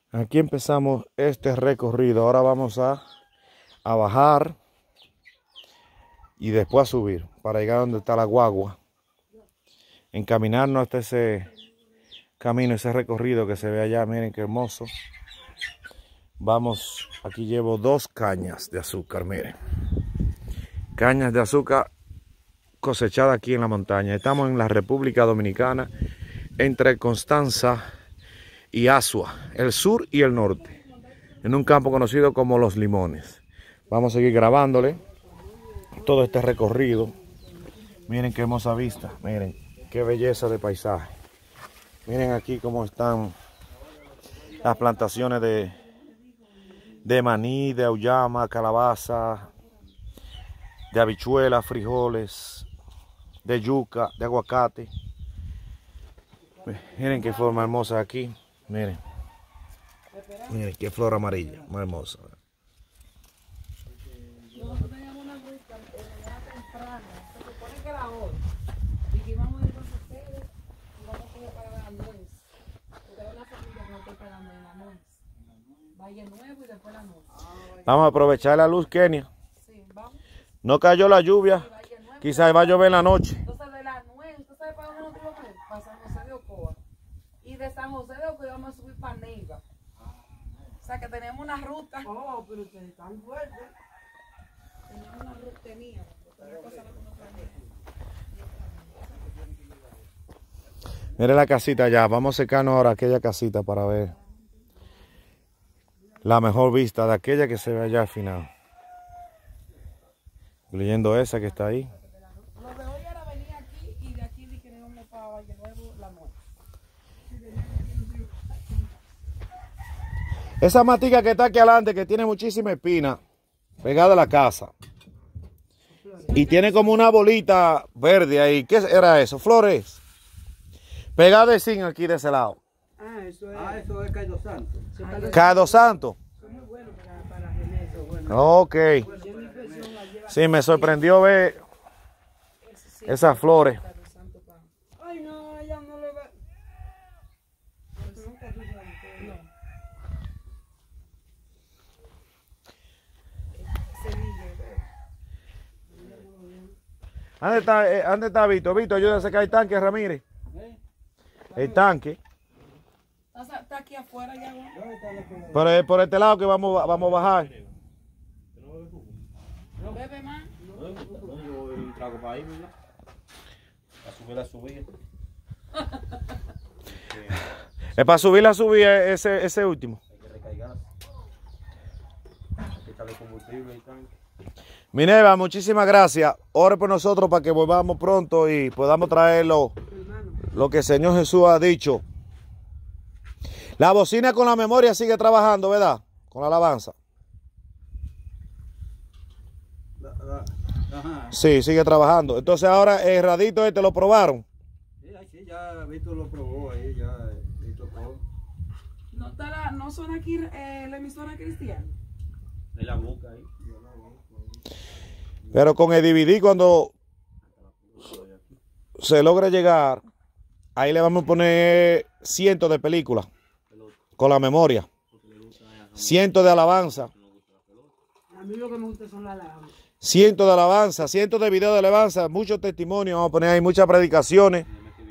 Aquí empezamos este recorrido. Ahora vamos a bajar y después a subir para llegar a donde está la guagua. Encaminarnos hasta ese camino, ese recorrido que se ve allá. Miren qué hermoso. Vamos, aquí llevo 2 cañas de azúcar, miren. Cañas de azúcar cosechadas aquí en la montaña. Estamos en la República Dominicana, entre Constanza y Asua, el sur y el norte, en un campo conocido como Los Limones. Vamos a seguir grabándole todo este recorrido. Miren qué hermosa vista, miren qué belleza de paisaje. Miren aquí cómo están las plantaciones de maní, de auyama, calabaza, de habichuelas, frijoles, de yuca, de aguacate. Miren qué forma hermosa aquí. Miren. Miren qué flor amarilla, más hermosa. Nosotros teníamos una ruta temprana, se supone que era hoy. Y que íbamos a ir con ustedes y vamos a ir para la nuez. Porque hay una familia que no está pagando en la nuez. Valle Nuevo y después la nuez. Vamos a aprovechar la luz, Kenia. Sí, vamos. No cayó la lluvia. Quizás va a llover en la noche. Entonces de la nuez, ¿usted sabe para dónde nosotros vamos a ir? Para San José de Ocoa. Y de San José de Ocoa vamos a subir para Neiva. O sea que tenemos una ruta. Oh, pero ustedes están fuertes. Tenemos una ruta, teníamos. Otra cosa lo que nos planeamos. Miren la casita allá. Vamos a secarnos ahora aquella casita para ver la mejor vista de aquella que se ve allá al final. Incluyendo esa que está ahí. Lo de hoy era venir aquí y de aquí di que nos íbamos para Valle Nuevo la noche. Esa matica que está aquí adelante, que tiene muchísima espina, pegada a la casa. Y tiene como una bolita verde ahí. ¿Qué era eso? Flores. Pegada de zinc aquí de ese lado. Eso es Cayo Santo. Cada Santo. Es muy bueno para genética, bueno. Ok. Sí, me sorprendió ver esas flores. Ay, no, ella no le va. ¿Dónde está Vito? Vito, ayúdame a sacar el tanque, Ramírez. El tanque. Está aquí afuera ya, güey. Por este lado que vamos a bajar. Bebe más. Yo un trago para ahí, ¿verdad? Para subir Es para subir ese último. Hay que recargar. Hay que echarle combustible y tanque. Minerva, muchísimas gracias. Ore por nosotros para que volvamos pronto y podamos traer lo que el Señor Jesús ha dicho. La bocina con la memoria sigue trabajando, ¿verdad? Con la alabanza. Ajá. Sí, sigue trabajando. Entonces ahora el radito este lo probaron. Sí, ya Víctor lo probó ahí, ya Víctor probó. No suena aquí la emisora cristiana. En la boca ahí. Pero con el DVD cuando se logre llegar, ahí le vamos a poner cientos de películas con la memoria. Cientos de alabanza. A mí lo que me gusta son las alabanzas. Cientos de alabanza, cientos de videos de alabanza, muchos testimonios, vamos a poner ahí muchas predicaciones.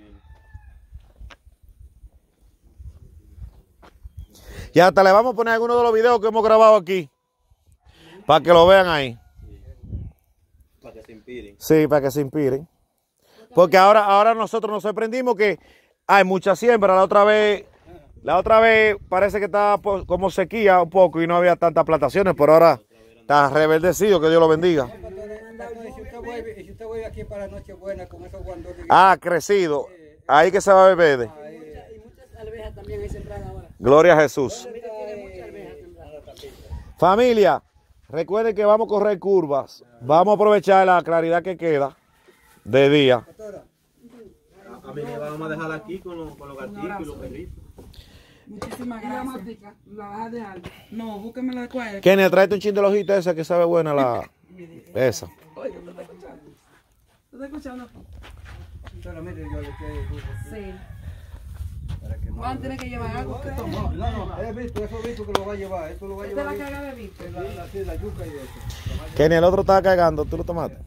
Y hasta le vamos a poner algunos de los videos que hemos grabado aquí, para que lo vean ahí. Para que se inspiren. Sí, para que se inspiren. Porque ahora nosotros nos sorprendimos que hay mucha siembra. La otra vez parece que estaba como sequía un poco y no había tantas plantaciones, pero ahora está reverdecido, que Dios lo bendiga. Si usted vuelve aquí para Nochebuena con esos guandones. Ha crecido. Ahí que se va a ver verde. Y muchas alvejas también hay sembradas ahora. Gloria a Jesús. Tiene muchas alvejas sembradas. Familia, recuerden que vamos a correr curvas. Vamos a aprovechar la claridad que queda de día. A mí me vamos a dejar aquí con los gatitos y los perritos. Muchísimas Y la gracias. matica, la vas a dejar. No, búsqueme la cual. Kenia, tráete un chin de la hojita esa que sabe buena esa. Oye, ¿tú estás escuchando? ¿Tú estás escuchando? Solamente yo le quiero. Sí. Van a tener que llevar algo que tomar. No, es visto, eso visto que lo va a llevar. Eso lo va a Esta es llevar. la carga de Víctor. La yuca y eso. Que ni el otro estaba cagando, tú lo tomaste.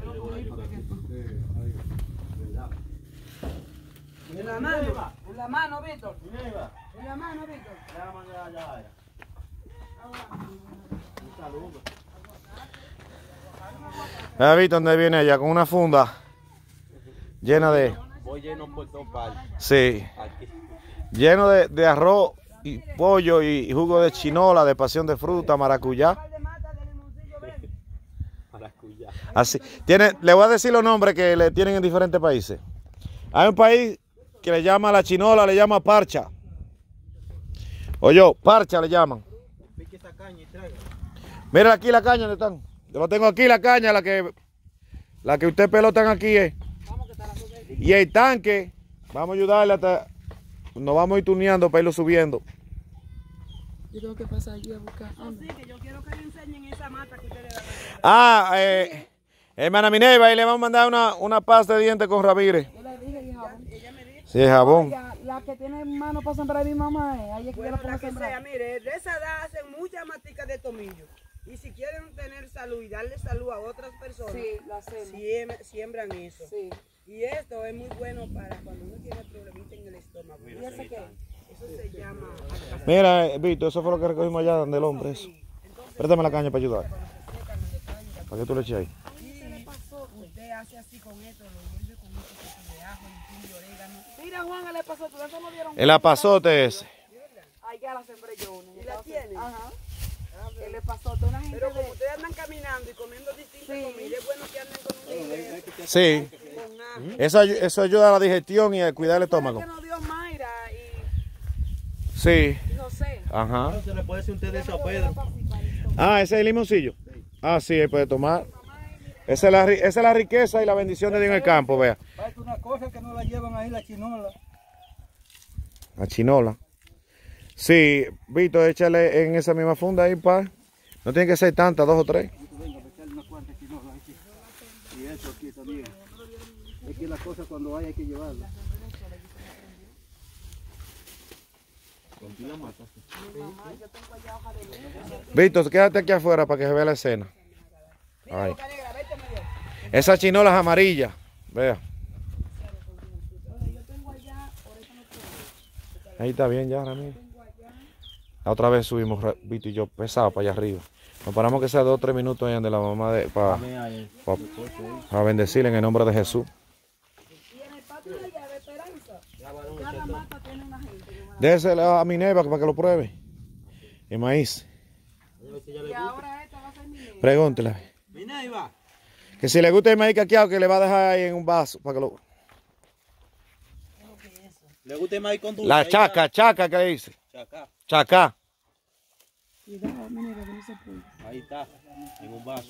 En la mano, Víctor. En la mano, Víctor. ¿Has visto dónde viene ella? Con una funda llena de... Voy lleno por dos partes. Sí, Aquí. lleno de arroz y pollo y jugo de chinola, de pasión de fruta, maracuyá. Maracuyá. Así. Le voy a decir los nombres que le tienen en diferentes países. Hay un país que le llama la chinola, le llama parcha. Oye, parcha le llaman. Pique esa caña y traiga. Mira aquí la caña, ¿dónde están? Yo lo tengo aquí, la caña, la que usted pelotan aquí es. Y el tanque, vamos a ayudarle hasta... Nos vamos a ir tuneando para irlo subiendo. Yo tengo que pasar allí a buscar. Sí, que yo quiero que me enseñen esa mata que ustedes van a ver. Hermana Minerva, ahí le vamos a mandar una pasta de dientes con Ramírez. Yo le dije, jabón. Sí, es jabón. La que tiene mano para sembrar mi mamá es. Ahí es que yo Bueno, la pongo la a que sembrar. sea, mire, de esa edad hacen muchas maticas de tomillo. Y si quieren tener salud y darle salud a otras personas, Sí, la hacemos. siembran eso. Sí. Y esto es muy bueno para cuando uno tiene problemita en el estómago. ¿Y ese qué? Eso se llama alcazar. Mira, Víctor, eso fue lo que recogimos allá donde el hombre eso. Préstame la caña para ayudar. ¿Para qué tú le eches ahí? Usted hace así con esto, lo hierve con un poquito de ajo, un poquito de orégano. Mira, Juan, le pasó, tú eso no dieron. El apazote ese. Allá la sembré yo una. ¿Y la tiene? Ajá. ¿Qué le pasó? Toda una gente Pero como de... ustedes andan caminando y comiendo distintas comidas, es bueno que anden con un libro, Sí. con ajo. Eso ayuda a la digestión y a cuidar el estómago. Que nos dio Mayra Sí. y José. Ajá. Se le puede decir usted de eso a Pedro. Ah, ese es el limoncillo. Ah, sí, él puede tomar. Esa es la riqueza y la bendición de Dios en el campo, vea. Falta una cosa que no la llevan ahí, la chinola. La chinola. Sí, Víctor, échale en esa misma funda ahí, pa. No tiene que ser tantas, 2 o 3. Venga, a echarle unas cuantas chinolas aquí. Y eso aquí también. Es que la cosa cuando hay que llevarla. Víctor, quédate aquí afuera para que se vea la escena. Ahí. Esa chinola es amarilla. Vea. Ahí está bien ya, Ramírez. La otra vez subimos, Víctor y yo, pesado para allá arriba. Nos paramos que sea 2 o 3 minutos ahí donde la mamá para bendecirle en el nombre de Jesús. Y en el patio de allá de Esperanza, cada mata tiene una gente. Désela a Minerva para que lo pruebe. El maíz. Y ahora esta va a ser mi niña. Pregúntele. Minerva. Que si le gusta el maíz caqueado, que le va a dejar ahí en un vaso para que lo... ¿Le gusta más con dulce? La Ahí chaca que le dice. está. Chacá. Chacá. Cuidado, mira, que no se puede. Ahí está. En un vaso.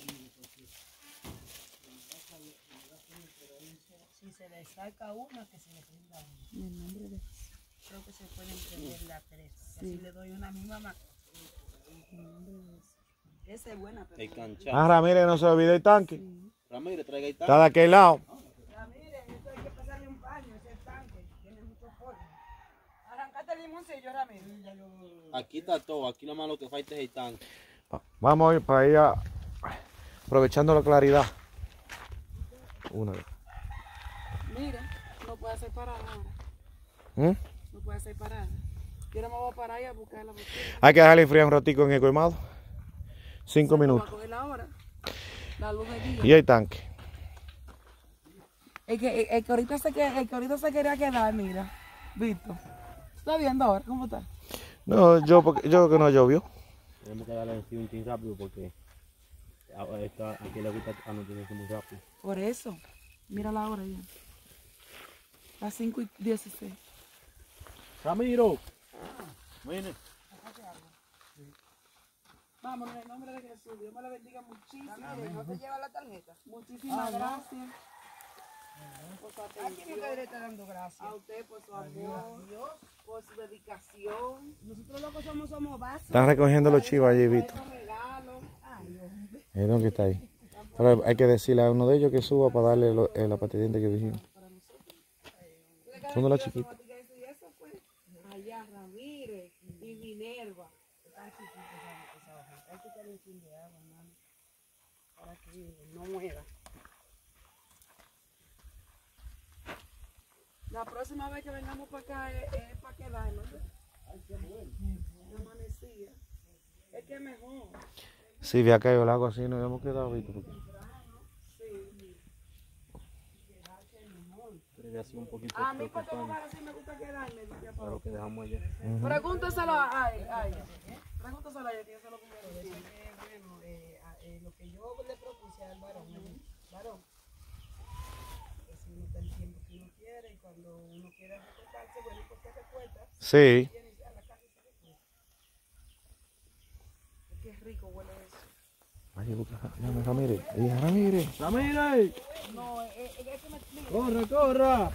Si se le saca una, que se le prenda una. Creo que se pueden prender las 3. Así le doy una a mi mamá. Esa es buena, pero... El cancha. Ah, Ramírez, no se olvide el tanque. Ramírez, traiga ahí está. Está de aquel lado. Miren, esto hay que pasarle un paño, ese tanque. Tiene mucho polvo. Arrancate el limoncillo, Ramírez. Aquí está todo. Aquí nada más lo que falta es el tanque. Vamos a ir para allá, aprovechando la claridad. Una vez. Mira, no puede hacer parada ahora. ¿Mm? No puede hacer parada. Yo no me voy a parar y a buscar la botella. Hay que dejarle enfriar un ratico en el colmado. 5 Va a minutos. coger la hora. La luz de día. Y el tanque. El que ahorita se quería quedar, mira. Víctor. ¿Está viendo ahora? ¿Cómo está? No, yo creo que no llovió. Tenemos que darle un chin rápido porque aquí le gusta anochecer muy rápido. Por eso. Mira la hora ya. Las 5:16. Ramiro. Mire. Vamos, en el nombre de Jesús. Dios me la bendiga muchísimo. ¿No te lleva la tarjeta? Muchísimas gracias. Por su ¿A quién atención. usted le está dando gracias? A usted por su amor, por su dedicación, Nosotros locos somos vasos. Están recogiendo los chivos allí, Vito. por regalos. Es lo que está ahí. Pero hay que decirle a uno de ellos que suba para darle la pata de dientes que dijimos. Son de las chiquitas. echarle un chin de agua, hermano, para que no mueva. La próxima vez que vengamos para acá es para quedarnos. Amanecía. Es que es mejor. Sí, había caído el agua así, nos hemos quedado ahorita. Debe ser un poquito A mí para preocupante, tomar así me gusta quedarme. pero que dejamos allá. Pregúntaselo a ella. Pregúntaselo a ella, que yo sé lo que me dice. Bueno, lo que yo le propuse al varón, que si uno está el tiempo que uno quiere y cuando uno quiere recortarse, bueno, pues se recuerda. Sí. A la casa y se recuerda. Qué rico huele eso. Ay, llame Ramírez. Ramírez. ¡Ramírez! No, es que me explico. ¡Corra, corra!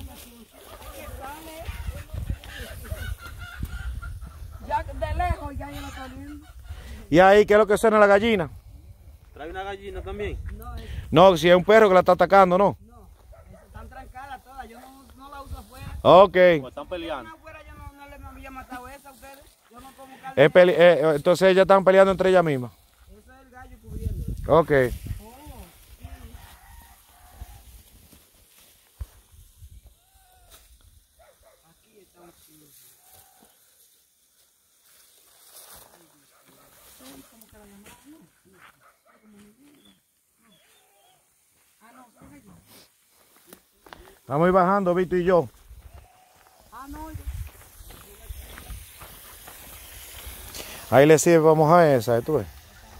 Ya de lejos ya yo lo estoy viendo. ¿Y ahí qué es lo que suena la gallina? ¿Trae una gallina también? No, si es un perro que la está atacando, ¿no? No, están trancadas todas, yo no la uso afuera. Ok. ¿O están peleando? Afuera yo no le había matado esa a ustedes. Yo no como carne. Entonces ellas están peleando entre ellas mismas. Ese es el gallo cubriendo. Ok. Aquí están los Vamos a ir bajando, Vito y yo. no. Ahí le sirve, vamos a esa, tú ves.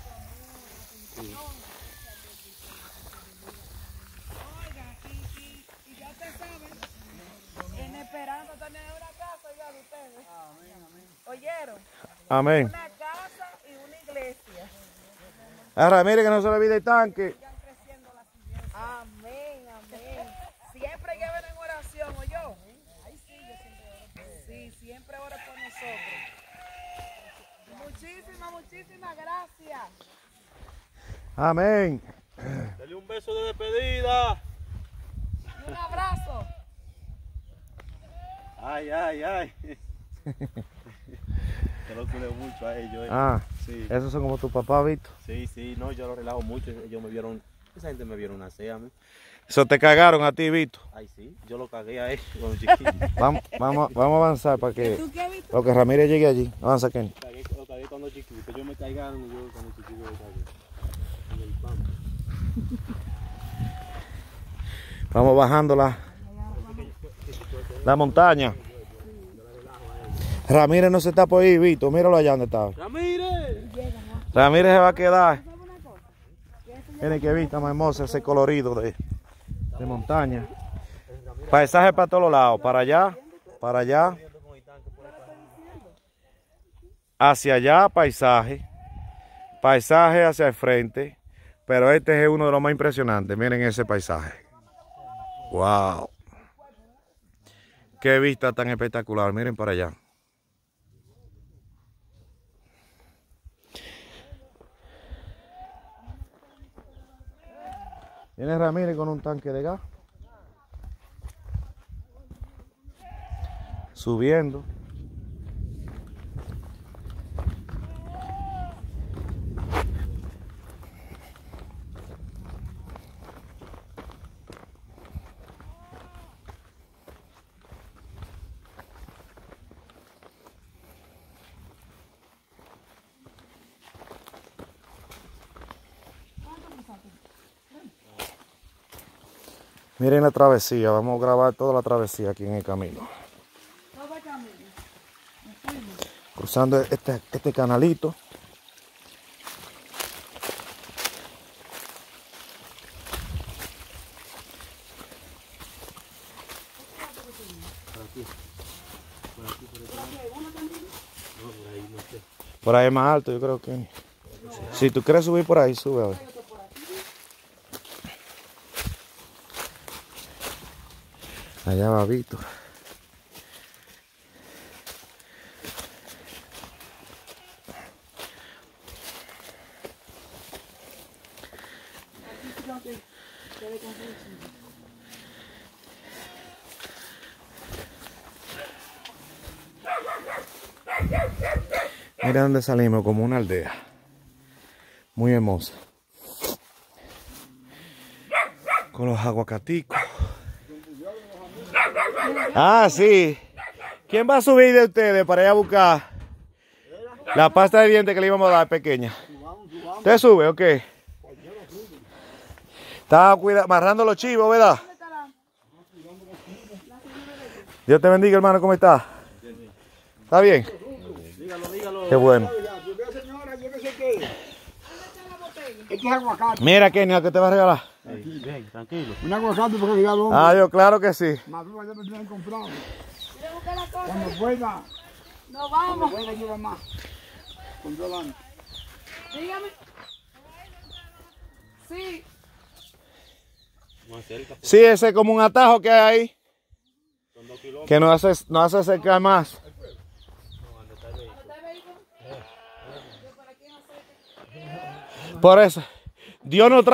Oiga, y ya ustedes saben, en esperanza tener una casa, oigan ustedes. ¿Oyeron? Amén. Una casa y una iglesia. A Ramírez que no se le olvide el tanque. Sigan creciendo las iglesias. Amén, amén. Siempre lleven en oración, ¿oyó? Ay, sí, yo siempre oro. Sí, siempre oro por nosotros. Muchísimas gracias. Amén. Dale un beso de despedida. Y un abrazo. Ay, ay, ay. Yo lo quiero mucho a ellos. Ah, Sí, esos son como tu papá, Vito. sí, no, yo lo relajo mucho. Ellos me vieron, esa gente me vieron nacer a mí. Eso te cagaron a ti, Vito. Ay, sí, yo lo cagué a ellos cuando chiquito. Vamos a avanzar para que ¿Tú qué viste? lo que Ramírez llegue allí. Avanza, Kenny. Lo cagué cuando chiquito. Yo me caigaron y yo cuando chiquito lo cagué. En el campo. Vamos bajando la montaña. Ramírez no se está por ir, Vito. Míralo allá donde está. ¡Ramírez! Ramírez se va a quedar. Miren qué vista más hermosa, ese colorido de montaña. Paisaje para todos lados. Para allá. Hacia allá, paisaje. Paisaje hacia el frente. Pero este es uno de los más impresionantes. Miren ese paisaje. ¡Wow! Qué vista tan espectacular. Miren para allá. Viene Ramírez con un tanque de gas. Subiendo. Miren la travesía, vamos a grabar toda la travesía aquí en el camino. Cruzando este canalito. Por ahí es más alto, yo creo que. Si tú quieres subir por ahí, sube a ver. Allá va Víctor. Mira dónde salimos, como una aldea. Muy hermosa. Con los aguacaticos. Ah, sí. ¿Quién va a subir de ustedes para ir a buscar la pasta de dientes que le íbamos a dar pequeña? ¿Usted sube o qué? Está amarrando los chivos, ¿verdad? Dios te bendiga, hermano. ¿Cómo estás? ¿Está bien? Qué bueno. Mira, Kenia, ¿qué te va a regalar? Ven, tranquilo. Un aguacate porque ya lo Adiós, claro que sí. maduro ya me tienen comprado. Quiero buscar la cosa. Cuando pueda, Nos vamos. lleva más. Controlando. Dígame. Sí. Más cerca, Sí, ese es como un atajo que hay ahí, son 2 kilómetros. que nos hace acercar más. ¿Está el vehículo? Yo para aquí no sé. Por eso, Dios nos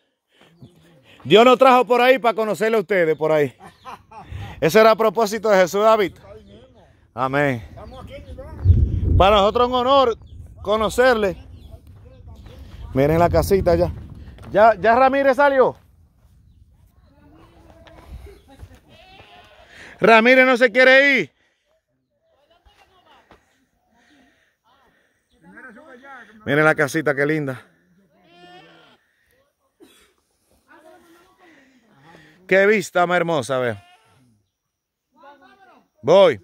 trajo por ahí para conocerle a ustedes por ahí. Ese era a propósito de Jesús David. Amén. Para nosotros es un honor conocerle. Miren la casita ya. ¿Ya Ramírez salió? Ramírez no se quiere ir. Miren la casita, qué linda. Qué vista más hermosa, a ver. Voy.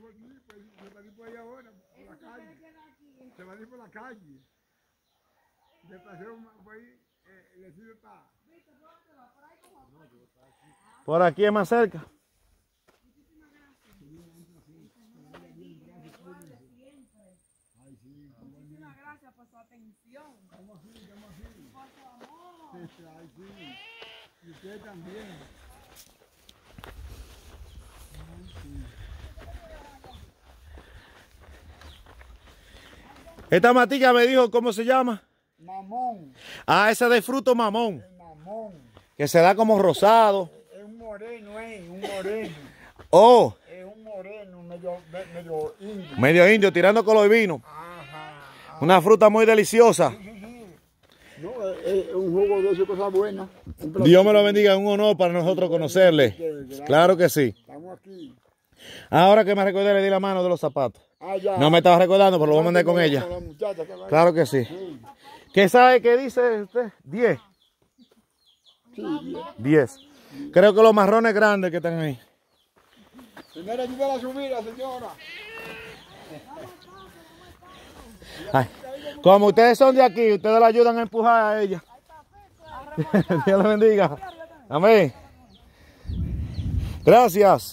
Se va a ir por la calle. De paseo le sirve para. Por aquí es más cerca. Muchísimas gracias por su atención. Por su amor. Y usted también. Esta matilla me dijo cómo se llama. Mamón, Ah, esa de fruto mamón. el mamón. Que se da como rosado. Es un moreno, un moreno. Oh, Es un moreno, medio indio. medio indio tirando color vino. Ajá. Una fruta muy deliciosa. No, es un jugo de eso, cosas buenas. Dios me lo bendiga, es un honor para nosotros conocerle. Claro que sí. Estamos aquí. Ahora que me recordé, le di la mano de los zapatos. Ah, ya. No me estaba recordando, pero lo voy a mandar con ella. Con la muchacha que va ahí. Claro que sí. ¿Qué sabe qué dice usted? 10. Sí, 10. Creo que los marrones grandes que están ahí. señora, ayúdala a subir, señora. Ay, como ustedes son de aquí, ustedes la ayudan a empujar a ella. Dios la bendiga. Amén. Gracias.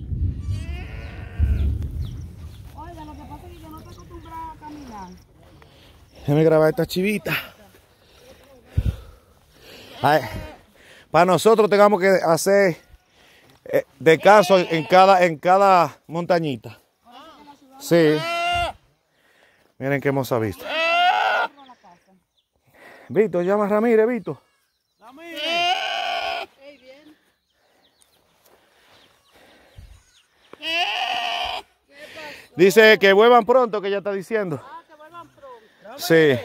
Oiga, lo que pasa es que yo no estoy acostumbrada a caminar. Déjame grabar esta chivita. Ay, para nosotros tengamos que hacer de caso en cada montañita. Sí. Miren qué hermosa vista. Vito, llama a Ramírez, Vito. Dice que vuelvan pronto, que ya está diciendo. Que vuelvan pronto. Sí.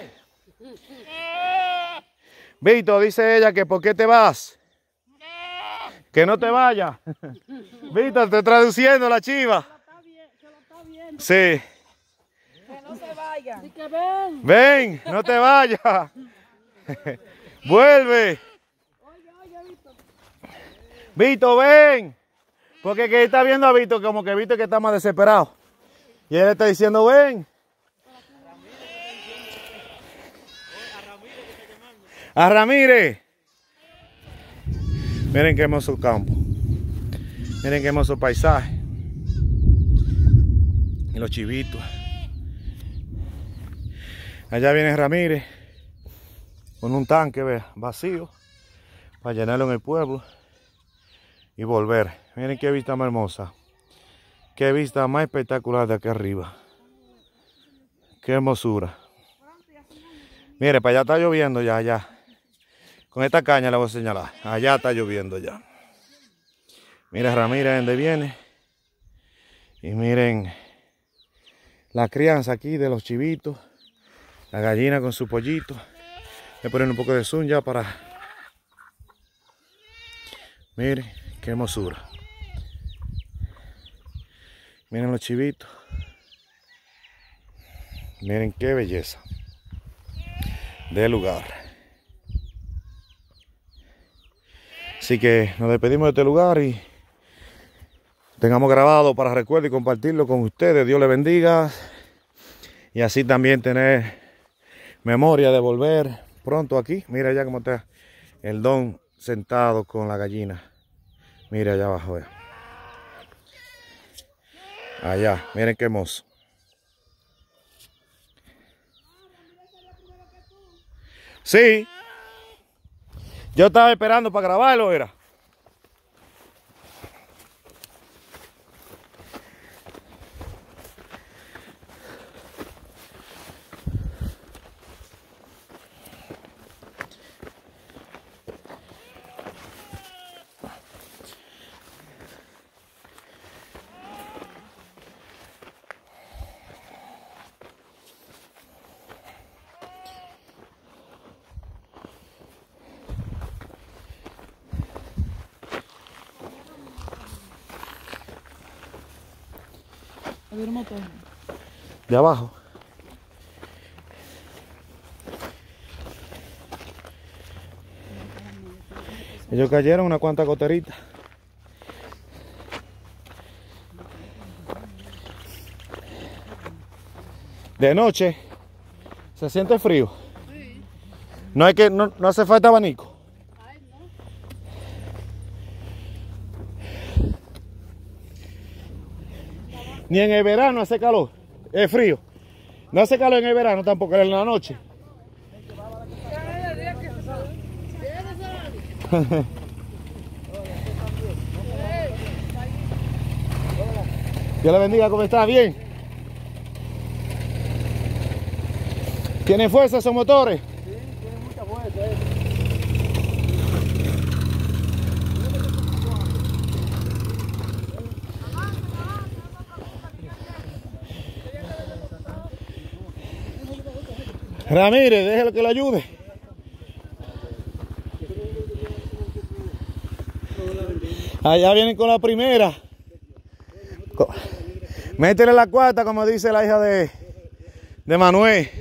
Vito, dice ella que ¿por qué te vas? Que no te vayas. Vito, estoy traduciendo la chiva. Que lo está viendo. Sí. Que no se vayan. Así que ven. Ven, no te vayas. Vuelve. Vito, ven. Porque que está viendo a Vito como que Vito que está más desesperado. Y él está diciendo, ven. A Ramírez. Miren qué hermoso campo. Miren qué hermoso paisaje. Y los chivitos. Allá viene Ramírez con un tanque, vea, vacío, para llenarlo en el pueblo y volver. Miren qué vista más hermosa. Qué vista más espectacular de aquí arriba. Qué hermosura. Mire, para allá está lloviendo ya, allá. Con esta caña le voy a señalar. Allá está lloviendo ya. Mira Ramírez donde viene. Y miren la crianza aquí de los chivitos. La gallina con su pollito. Voy a poner un poco de zoom ya para... Miren, qué hermosura. Miren los chivitos. Miren qué belleza del lugar. Así que nos despedimos de este lugar y tengamos grabado para recuerdo y compartirlo con ustedes. Dios les bendiga. Y así también tener memoria de volver pronto aquí. Mira ya cómo está el don sentado con la gallina. Mira allá abajo. Allá, miren qué hermoso. Sí. Yo estaba esperando para grabarlo, era. A ver, motor. De abajo. Ellos cayeron unas cuantas goteritas. De noche se siente frío. No hay que, no hace falta abanico. Ni en el verano hace calor, es frío. No hace calor en el verano tampoco, en la noche. Dios le bendiga, ¿cómo está? Bien. ¿Tienen fuerza esos motores? Sí, tiene mucha fuerza. Ramírez, déjelo que le ayude. Allá vienen con la primera. Métele la cuarta, como dice la hija de Manuel.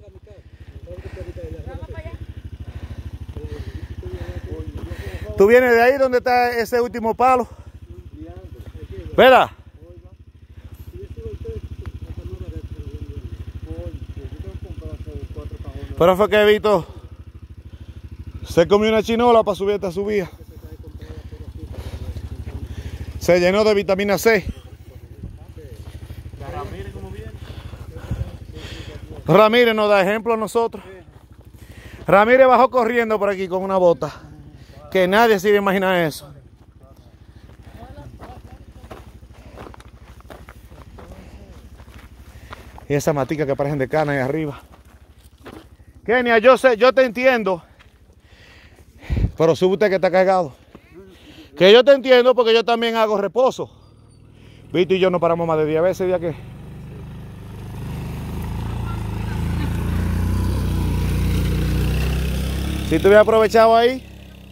¿Tú vienes de ahí donde está ese último palo? ¿Verdad? Pero fue que Vito se comió una chinola para subir esta subida. Se llenó de vitamina C. Ramírez nos da ejemplo a nosotros. Ramírez bajó corriendo por aquí con una bota. Que nadie se iba a imaginar eso. Y esas maticas que parecen de cana ahí arriba. Kenia, yo sé, yo te entiendo. Pero sube usted que está cargado. Que yo te entiendo porque yo también hago reposo. Vito y yo no paramos más de 10 veces, ¿ya qué? Si te hubiera aprovechado ahí.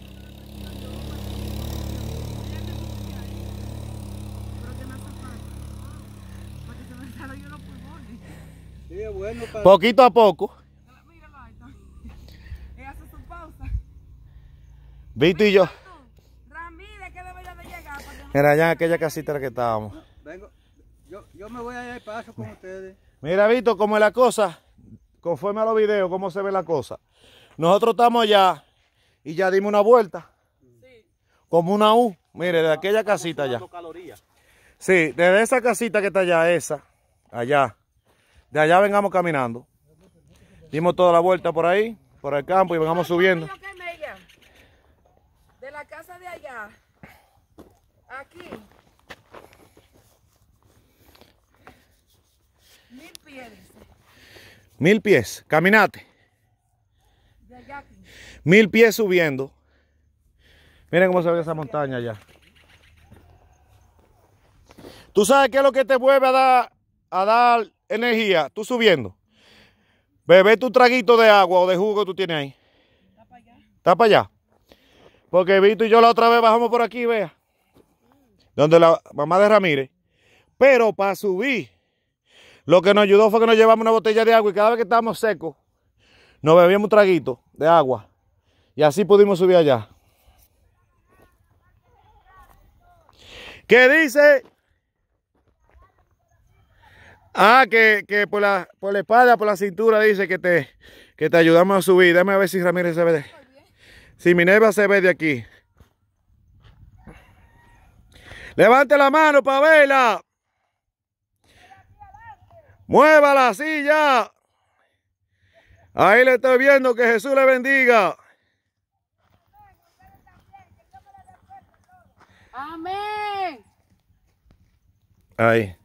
Sí, es bueno para... Poquito a poco. Míralo ahí está. Ella hace su pausa. Vito y yo. Ramírez, que debería de llegar. Era allá en aquella casita en la que estábamos. Vengo, yo me voy a ir al paso con ustedes. Mira, Vito, cómo es la cosa. Conforme a los videos, cómo se ve la cosa. Nosotros estamos allá y ya dimos una vuelta. Como una U. Mire, de aquella casita allá. Sí, desde esa casita que está allá, esa, allá. De allá vengamos caminando. Dimos toda la vuelta por ahí, por el campo y vengamos subiendo. De la casa de allá. Aquí. 1000 pies. 1000 pies, caminate. De allá aquí. 1000 pies subiendo. Miren cómo se ve esa montaña allá. ¿Tú sabes qué es lo que te vuelve a dar energía? Tú subiendo. Beber tu traguito de agua o de jugo que tú tienes ahí. ¿Está para allá? Porque Vito y yo la otra vez bajamos por aquí, vea. Donde la mamá de Ramírez. Pero para subir, lo que nos ayudó fue que nos llevamos una botella de agua y cada vez que estábamos secos, nos bebíamos un traguito de agua. Y así pudimos subir allá. ¿Qué dice? Ah, que por la espalda, por la cintura dice que te ayudamos a subir. Déjame ver si Ramírez se ve si Minerva se ve de aquí. Levante la mano para verla. Mueva la silla. Ahí le estoy viendo, que Jesús le bendiga. Amén. Ahí.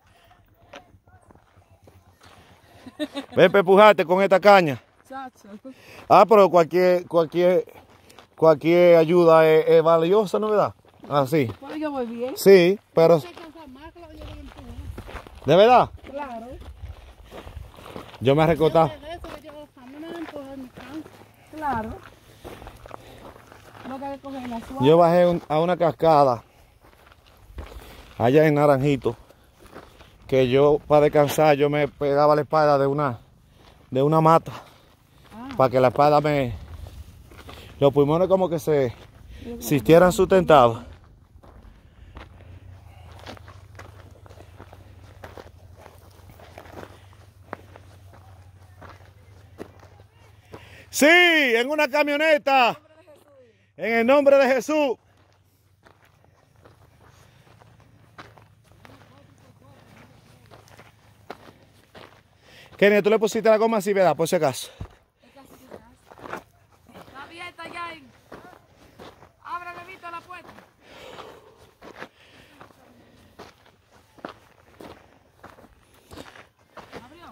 Ven, pujarte con esta caña. Chacho. Ah, pero cualquier ayuda es valiosa, ¿no verdad? Así. Pero yo voy bien. Sí, pero... ¿De verdad? Claro. Yo me he recortado. Claro. No que hay que coger la suave. Yo bajé a una cascada allá en Naranjito, que yo para descansar yo me pegaba la espalda de una mata para que la espalda los pulmones como que se sintieran sustentados. Sí, en una camioneta. En el nombre de Jesús. Kenia, tú le pusiste la goma así, ¿verdad? Por si acaso. Está abierta ya. Ábrele, Vito, la puerta. ¿Abrió?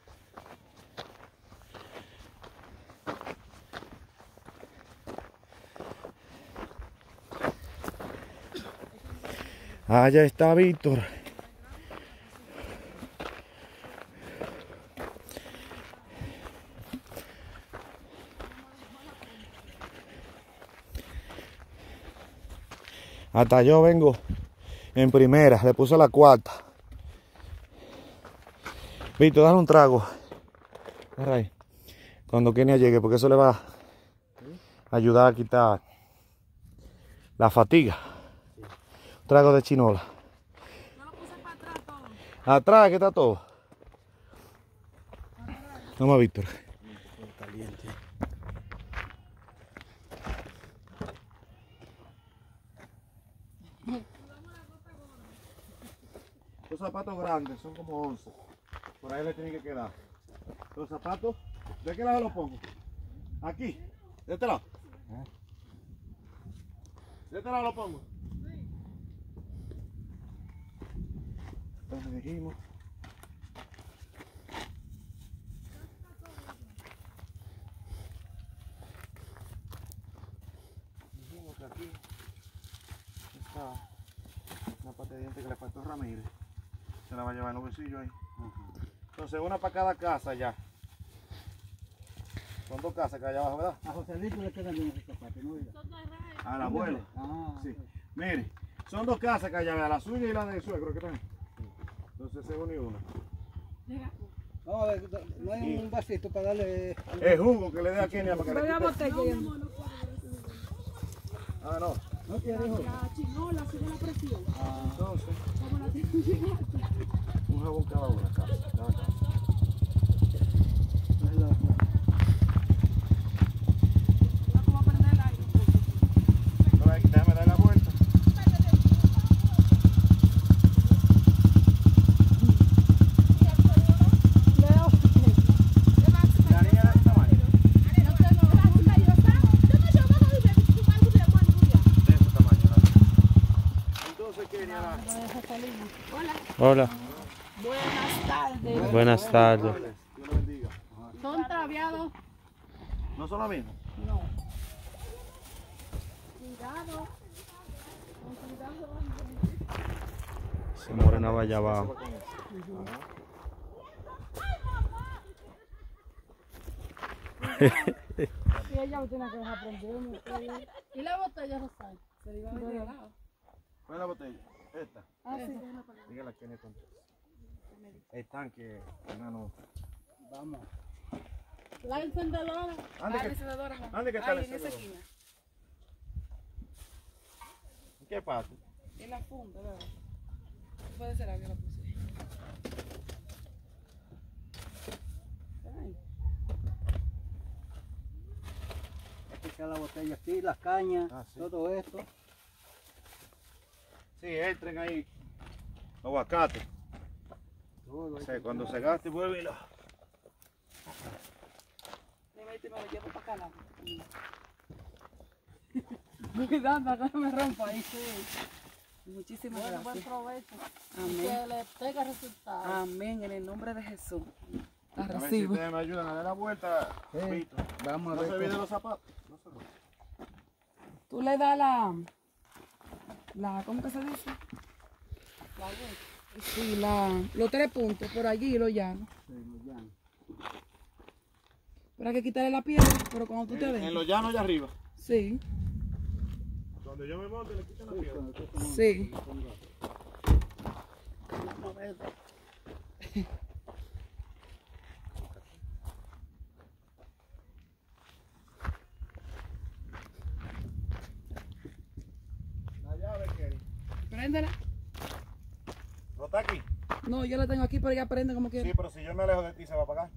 Allá está Víctor. Hasta yo vengo en primera, le puse la cuarta. Víctor, dale un trago. Agarra ahí. Cuando Kenia llegue, porque eso le va a ayudar a quitar la fatiga. Trago de chinola. Yo lo puse para atrás todo. Atrás, que está todo. Vamos a Víctor. Los zapatos grandes, son como 11. Por ahí le tienen que quedar. Los zapatos, ¿de qué lado los pongo? Aquí, de este lado. ¿De este lado lo pongo? Entonces dijimos. Dijimos que aquí está una pata de diente que le faltó a Ramírez. Se la va a llevar en los bolsillos ahí. Entonces una para cada casa ya. Son dos casas que hay allá abajo, ¿verdad? A Joselito le quedan bien esos zapatos, ¿no? A la abuela. Ah, Sí. Mire, son dos casas que hay allá, la suya y la del suegro que están. Entonces se une una. Vamos a ver, no hay un vasito para darle... Es jugo que le dé a Kenia para que le Pero la quite. botella. Ah, no. ¿No quiere jugo? La chinola sube la presión. Entonces, Como la tiene. un jabón cada una, cada casa. Vamos a prender el aire. No, déjame dar la vuelta. La niña de este tamaño. De ese tamaño. Entonces, Kenia. Hola. Buenas tardes. Buenas tardes. Dios le bendiga. ¿Son traviados? ¿No son las mismas? No. Cuidado. Con cuidado. Se morena vaya abajo. Y que ella lo tiene que dejar prender. ¿Y la botella, Rosario? Se le iba a regalar. ¿Cuál es la botella? Esta. Ah, sí. Dígala quién es entonces. El tanque, hermano. Vamos. La encendedora. ¿Dónde que está el Ahí, en esa encendedor? esquina. ¿En qué parte? En la funda, ¿verdad? Puede ser que la puse. Ay. Hay que echar la botella aquí, las cañas, Ah, sí. todo esto. Sí, entren ahí. Aguacate. Todo O sea, cuando se gaste, vuelve y lo... Me lo llevo para acá. Cuidado, que no me rompa ahí. Muchísimas Bueno, buen gracias. provecho. Amén. Que le tenga resultados. Amén, en el nombre de Jesús. La A ver si recibo. ustedes me ayudan a dar la vuelta. Sí. Vito. Vamos a No ver se cómo- olviden los zapatos. No se olviden. Tú le das la, ¿cómo que se dice? La vuelta. Sí, los 3 puntos por allí y lo llano. Sí, lo llamo. Pero hay que quitarle la piedra, pero cuando tú te En dejes. los llanos allá arriba. Sí, Donde yo me monte le quitan la Sí, piedra. cuando tú te montes, sí. lo pongas. Vamos a ver. La llave que Préndela. no está aquí. No, yo la tengo aquí, pero ella prende como Sí, quiera. pero si yo me alejo de ti se va a apagar.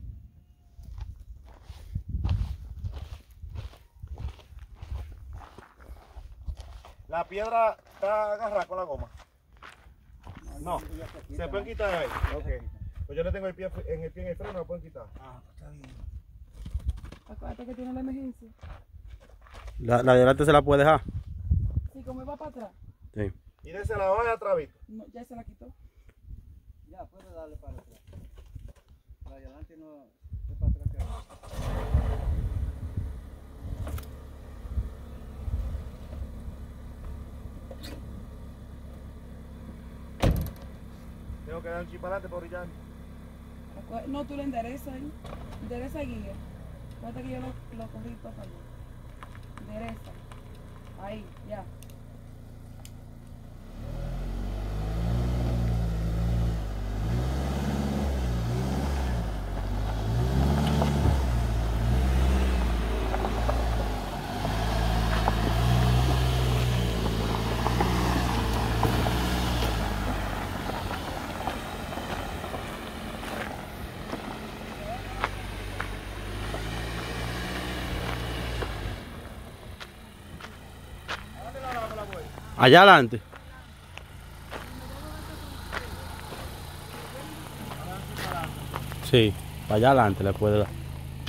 La piedra está agarrada con la goma. No, Ya se quita, se pueden ¿no? quitar ahí. Ya se Ok. quita. Pues yo le tengo el pie en el freno, lo pueden quitar. Ah, pues está bien. Acuérdate que tiene la emergencia. La de adelante se la puede dejar. Sí, como iba para atrás. Sí. Y de ese lado vaya atrás, Vito. No, ya se la quitó. Ya, puede darle para atrás. La de adelante no es para atrás que va. Tengo que dar un chip para adelante por brillar. No, tú le enderezas ahí. Endereza y guía. Acuérdate que yo lo cogí todo para allá. Endereza. Ahí, ya. Allá adelante. Sí, para allá adelante le puede dar.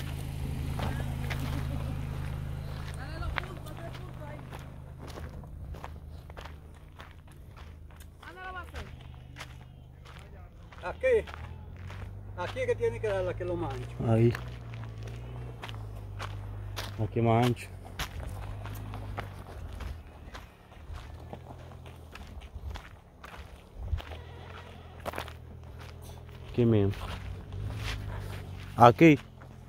Aquí es que tiene que dar la que lo mancho. Ahí. Aquí más ancho. Aquí mismo. Aquí.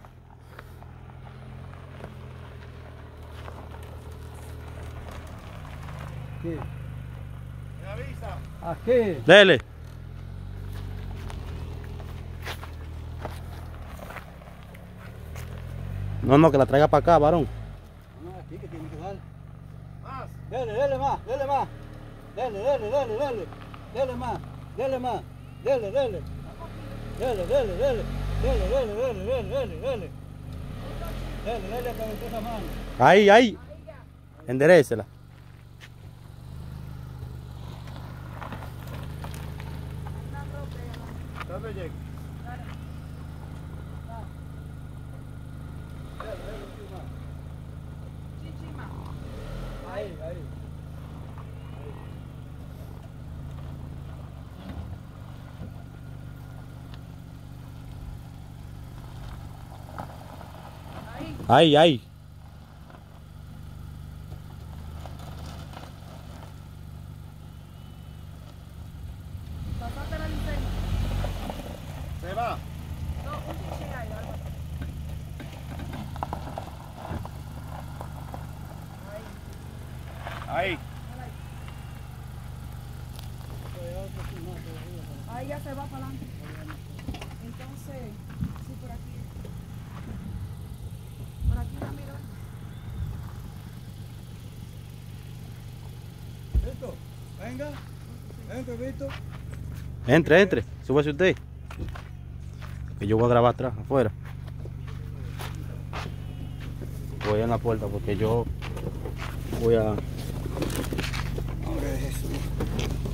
Aquí. Me avisa. Aquí. Dele. No, que la traiga para acá, varón. No, aquí que tiene que dar. Más. Dele más, dele más. Dele más. Dele más. Dele. Dele, dele. Dele con esa mano. Ahí. Enderécela. ¿Dónde llega? Ahí. Ahí. Pasate la licencia. Se va. No, un chichi ahí, algo así. Ahí ya se va para adelante. Entonces, sí, por aquí. Por aquí la miro. Víctor, venga. Venga, Víctor. Entre, súbase usted. Que yo voy a grabar atrás, afuera. Voy en la puerta porque yo voy a... Hombre, Jesús.